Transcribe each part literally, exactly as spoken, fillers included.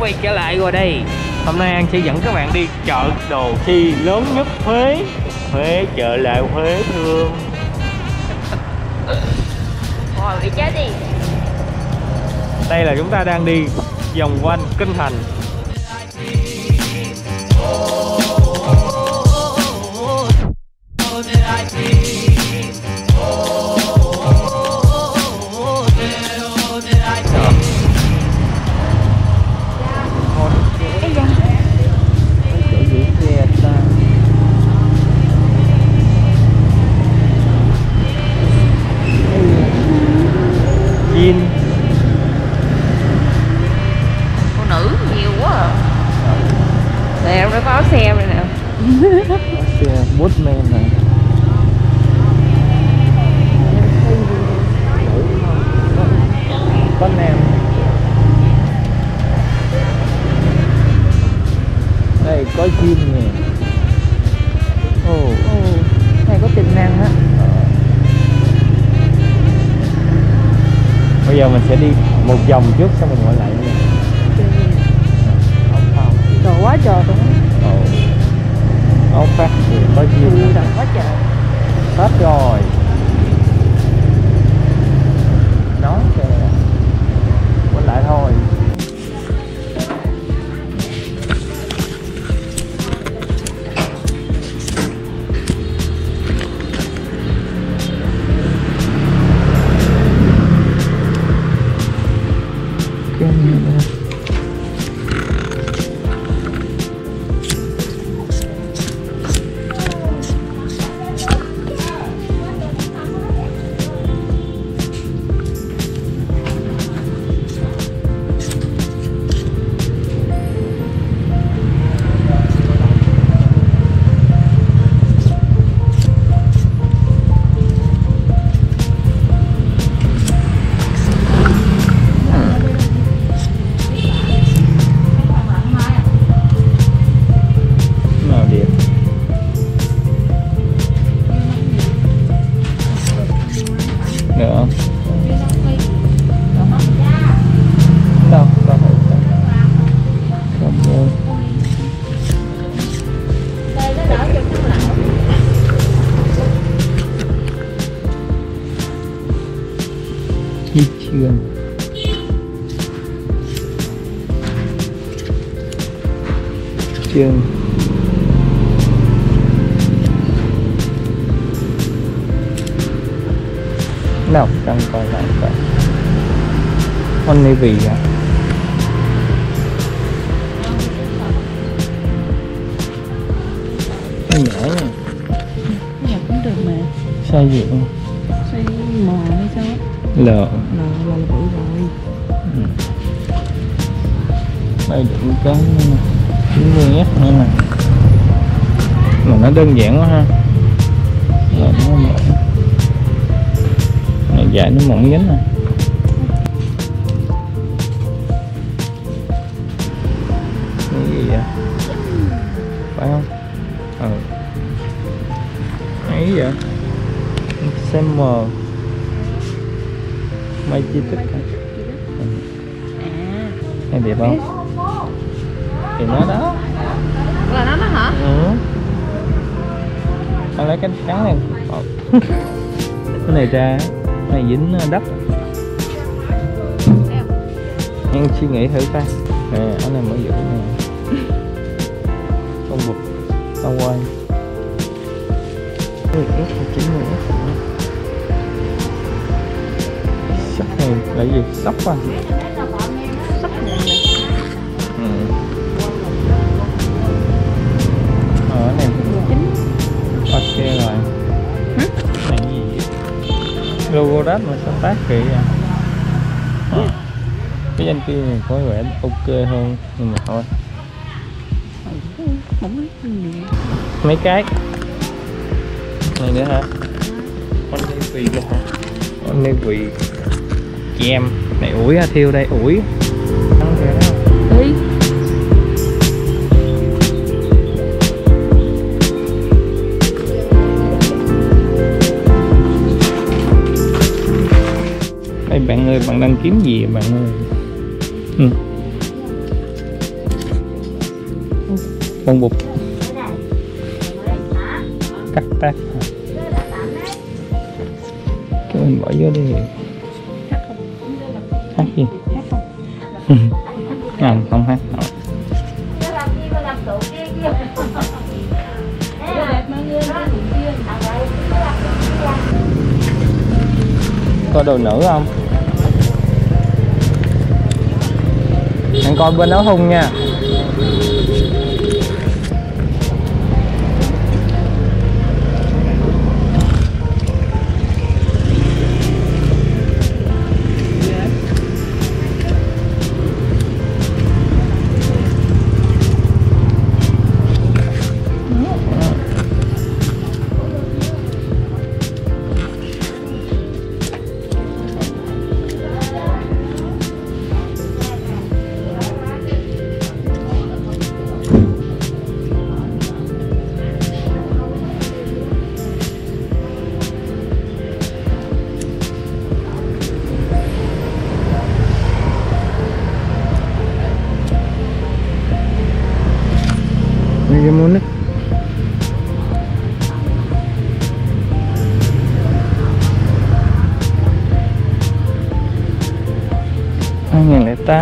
quay trở lại rồi đây. Hôm nay An sẽ dẫn các bạn đi chợ đồ thi lớn nhất Huế. Huế, chợ lại Huế thương. Rồi bị chết đi. Đây là chúng ta đang đi vòng quanh kinh thành. Phụ nữ nhiều quá à. Nè em đã có áo xe rồi nè. Xe Woodman này. Có nam. Đây có chim nè. Ồ, Ừ, này có tiềm năng á. bây giờ mình sẽ đi một vòng trước xong mình quay lại nha. Ốc không? Trời quá trời luôn. Ồ. Ốc phát thì có chim. Ừ, trời quá trời. Hết rồi. Nóng kìa. Quay lại thôi. Trường trường nào đang coi lại coi con này vì à nhỏ nha, Nhà cũng được mà. size gì không? Size mò hay sao? L. L là bự rồi. Ừ. Đây đựng cái chín mươi S nữa nè, mà nó đơn giản quá ha. Rồi nó mỏng, này dài nó mỏng dính nè. Cái gì vậy? Phải không? Ừ. Ấy vậy? Xem mờ mấy chi tiết hả? Ừ. À, Em đẹp không? Thì nó đó. là nó đó hả? Ừ. Anh lấy cái trắng này. Cái này ra, cái này dính đất. Em suy nghĩ thử coi. Nè, anh này mới giữ nè. Con vụt, con quay. mười S, chín mươi S. Sắp này là gì? Sắp à? Sắp này nè. Ừ. Ờ, này ok rồi. Hả? Này gì vậy? Logo đắt mà sao tác kỹ à? À. Cái danh kia này có vẻ ok hơn nhưng mà thôi. Không biết gì. Mấy cái này nữa hả? Con Navy luôn hả? Con Navy Gem này ủi ha, thiêu đây ủi. Ăn kìa đó. Đi. Đây bạn ơi, bạn đang kiếm gì bạn ơi? Ừ. Con bụt cắt tác cái mình bỏ vô đi. Hát gì? Không, không hát. Có đồ nữ không? Anh coi bên đó hung nha. Đi mua nước. hai nghìn lẻ tám.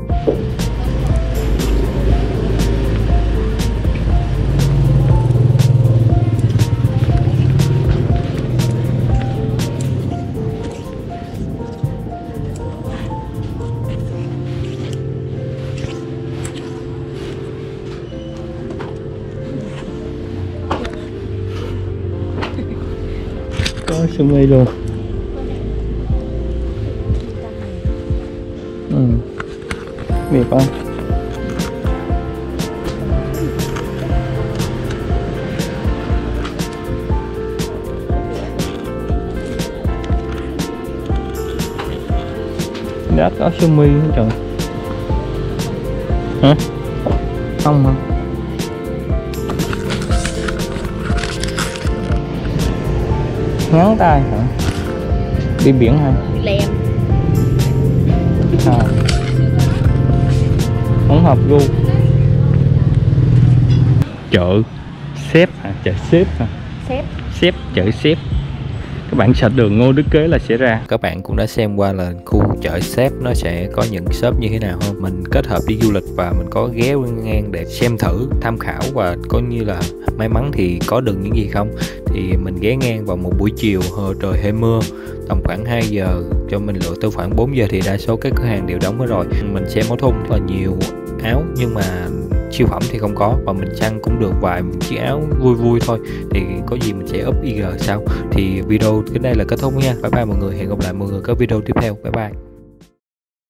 Có sơ mi luôn. Ừ. Đẹp không? Đã có sơ mi hết trời. Hả? Không hả? Ngắn tay hả? Đi biển hả? Lem. À. Không hợp gu. Chợ xếp hả? Chợ xếp hả? Xếp. Xếp, chợ xếp. Các bạn search đường Ngô Đức Kế là sẽ ra. Các bạn cũng đã xem qua là khu chợ xếp nó sẽ có những shop như thế nào không? Mình kết hợp đi du lịch và mình có ghé ngang để xem thử, tham khảo và có như là may mắn thì có được những gì không. Thì mình ghé ngang vào một buổi chiều hồi trời hơi mưa, tầm khoảng hai giờ cho mình lựa tới khoảng bốn giờ thì đa số các cửa hàng đều đóng hết rồi. Mình xem áo thun rất là nhiều áo nhưng mà siêu phẩm thì không có, và mình săn cũng được vài chiếc áo vui vui thôi. Thì có gì mình sẽ up i giê sau. Thì video đến đây là kết thúc nha. Bye bye mọi người, hẹn gặp lại mọi người các video tiếp theo. Bye bye.